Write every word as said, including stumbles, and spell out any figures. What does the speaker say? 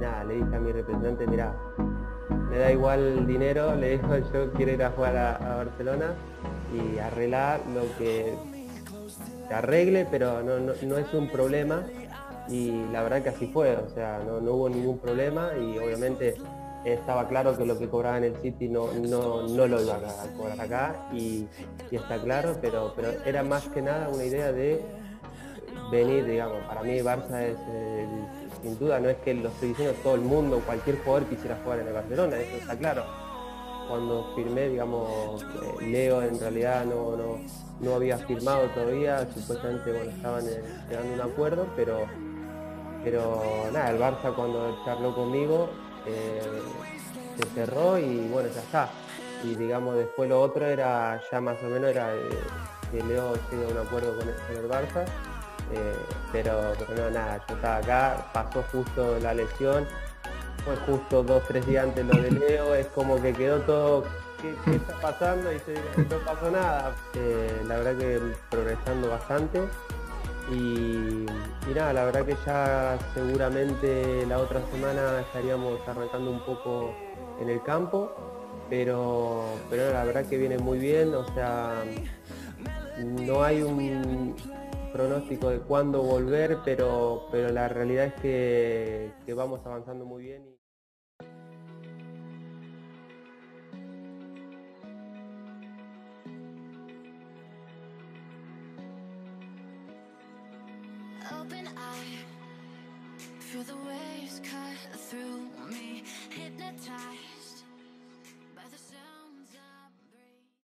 nada, le dije a mi representante, mirá, me da igual el dinero, le digo, yo quiero ir a jugar a, a Barcelona y arreglar lo que se arregle, pero no, no, no es un problema. Y la verdad que así fue, o sea, no, no hubo ningún problema y obviamente estaba claro que lo que cobraba en el City no, no, no lo iba a cobrar acá y, y está claro, pero, pero era más que nada una idea de venir, digamos, para mí Barça es, eh, sin duda, no es que lo estoy diciendo todo el mundo, cualquier jugador quisiera jugar en el Barcelona, eso está claro. Cuando firmé, digamos, eh, Leo en realidad no, no, no había firmado todavía, supuestamente, bueno, estaban eh, llegando a un acuerdo, pero, pero nada, el Barça cuando charló conmigo eh, se cerró y bueno, ya está. Y digamos, después lo otro era, ya más o menos era eh, que Leo llegue a un acuerdo con el, con el Barça. Eh, pero, pero no, nada, yo estaba acá, pasó justo la lesión, fue justo dos, tres días antes lo de Leo, es como que quedó todo, ¿qué, qué está pasando? Y yo digo, no pasó nada. Eh, la verdad que progresando bastante y, y nada, la verdad que ya seguramente la otra semana estaríamos arrancando un poco en el campo, pero, pero la verdad que viene muy bien, o sea, no hay un pronóstico de cuándo volver, pero, pero la realidad es que, que vamos avanzando muy bien. Y... Open eye, feel the waves cut through me, hypnotized.